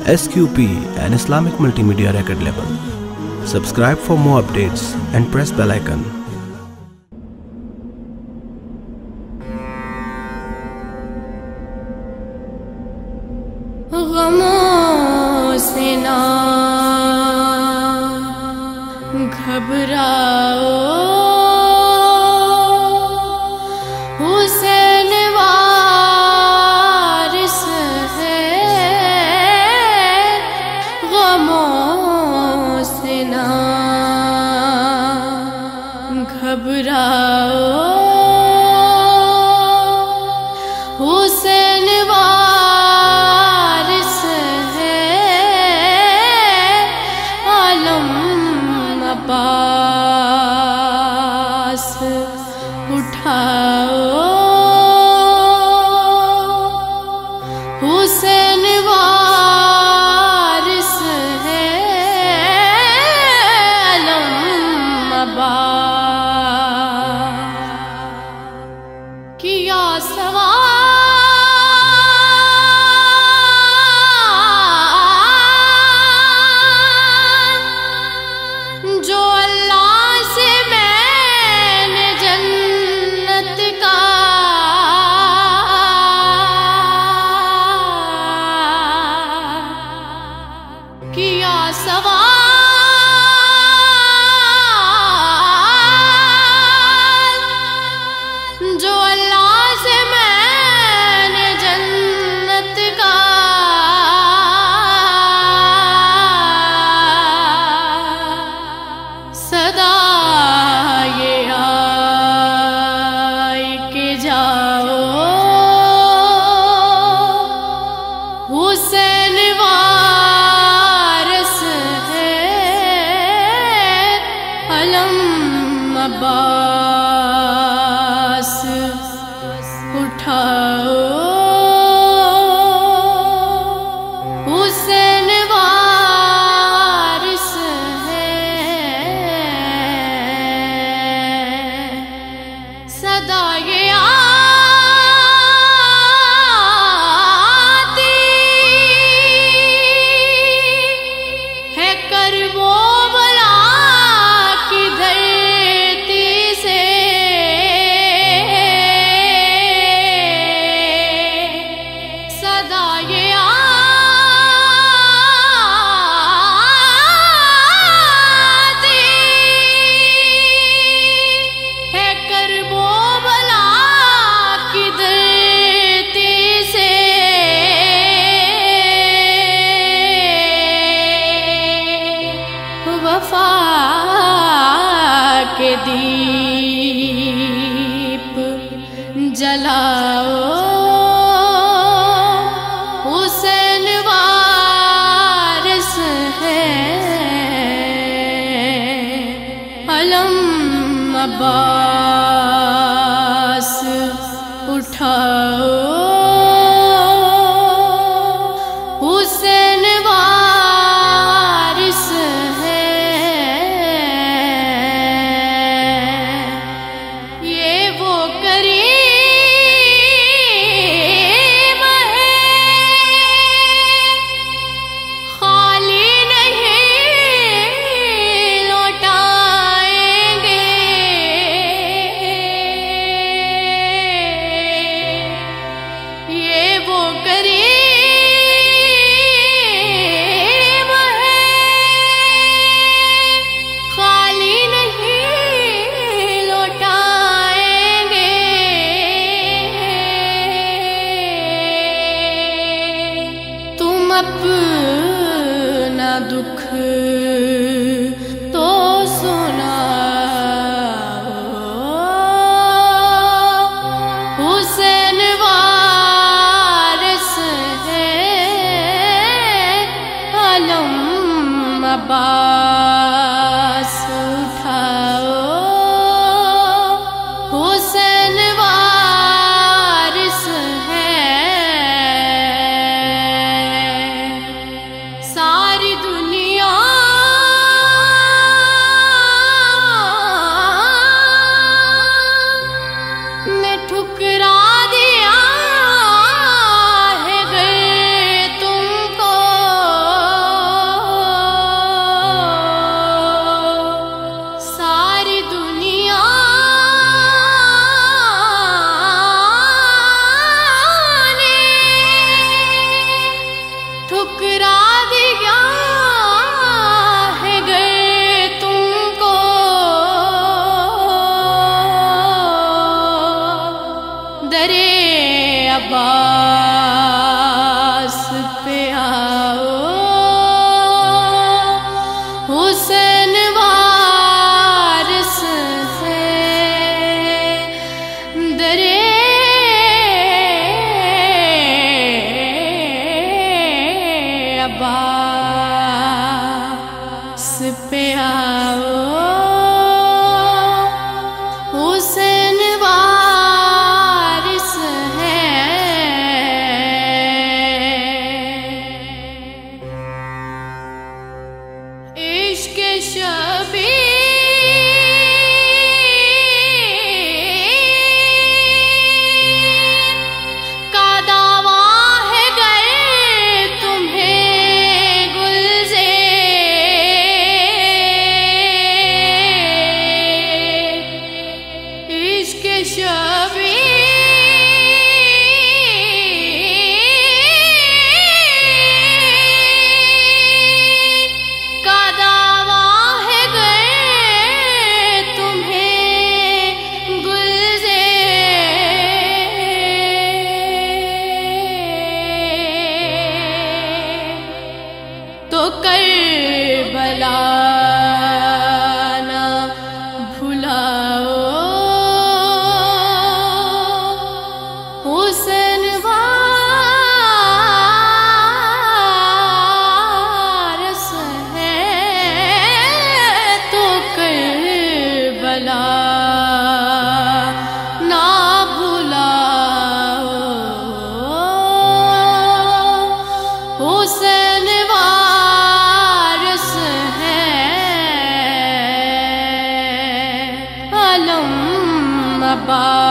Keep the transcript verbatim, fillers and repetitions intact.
S Q P, an Islamic multimedia record label. Subscribe for more updates and press bell icon. غموں سے نہ گھبراؤ، حسین وارث ہے، غموں سے نہ گھبراؤ، حسین وارث ہے، عالم عباس اٹھاؤ، حسین وارث ہے، عالم عباس کیا سوال جو اللہ سے میں نے جنت کا کیا سوال، جو اللہ سے میں نے جنت کا صدا یہ آئی کہ جاؤ، حسین وارث ہے، علم عباس اٹھاؤ، حسین وارث ہے، صدا یہ آتی ہے کربو بلا کی دھرتی سے، صدا یہ آتی ہے کربو بلا کی دھرتی سے، وفا کے دیپ جلاؤ، حسین وارث ہے، علم عباس اٹھاؤ، حسین وارث ہے، یہ وہ کریم ہے خالی نہیں لوٹائیں گے، یہ وہ کریم ہے خالی نہیں لوٹائیں گے، تم اپنا دکھ تو سناؤ، حسین وارث ہے، علم عباس اٹھاؤ، حسین وارث ہے، ساری دنیا میں ٹھکرا دیا ہے گر تم کو، عباس پہ آؤ حسین وارث ہے درے عباس پہ آؤ حسین وارث ہے عشق شبیر کا دعویٰ ہے گر تمہیں گلزیر عشق شبیر کا دعویٰ ہے گر تمہیں گلزیر تو کربلا نہ بھلاؤ حسین وارث ہے تو کربلا نہ بھلاؤ حسین وارث ہے علم عباس